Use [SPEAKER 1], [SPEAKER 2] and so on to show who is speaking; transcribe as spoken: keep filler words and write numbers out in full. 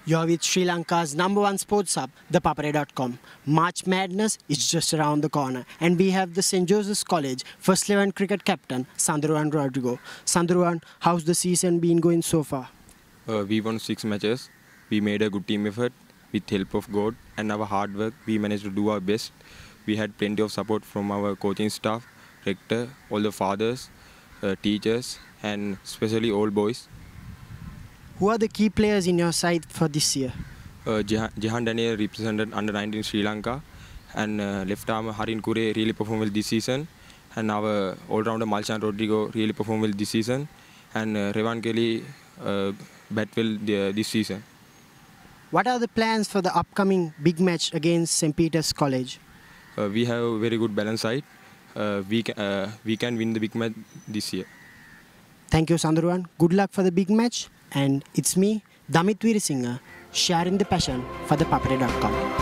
[SPEAKER 1] You're with Sri Lanka's number one sports hub, the papare dot com. March Madness is just around the corner, and we have the Saint Joseph's College first eleven cricket captain, Sandaruwan Rodrigo. Sandaruwan, how's the season been going so far?
[SPEAKER 2] Uh, we won six matches. We made a good team effort with help of God and our hard work. We managed to do our best. We had plenty of support from our coaching staff, rector, all the fathers, uh, teachers, and especially all boys.
[SPEAKER 1] Who are the key players in your side for this year?
[SPEAKER 2] Uh, Jehan, Jehan Daniel represented under nineteen Sri Lanka, and uh, left arm Harin Kure really performed well this season, and our all-rounder Josephian Rodrigo really performed well this season, and uh, Revan Kelly uh, bat well the, this season.
[SPEAKER 1] What are the plans for the upcoming big match against Saint Peter's College?
[SPEAKER 2] Uh, we have a very good balance side. Uh, we, ca uh, we can win the big match this year.
[SPEAKER 1] Thank you, Sandaruwan. Good luck for the big match. And it's me, Damit Veerasinghe, sharing the passion for the papare dot com.